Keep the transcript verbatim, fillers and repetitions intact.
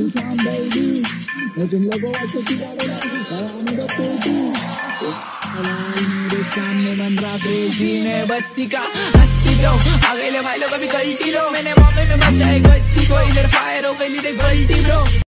तुम लोगों मेरे सामने बन रहा क्रेजी ने बस्ती का हस्ती ब्रो आ गए ले भाई लोग अभी गलती लो मैंने बॉम्बे में बचाए गच्ची को इधर फायर हो गई देख गलती ब्रो।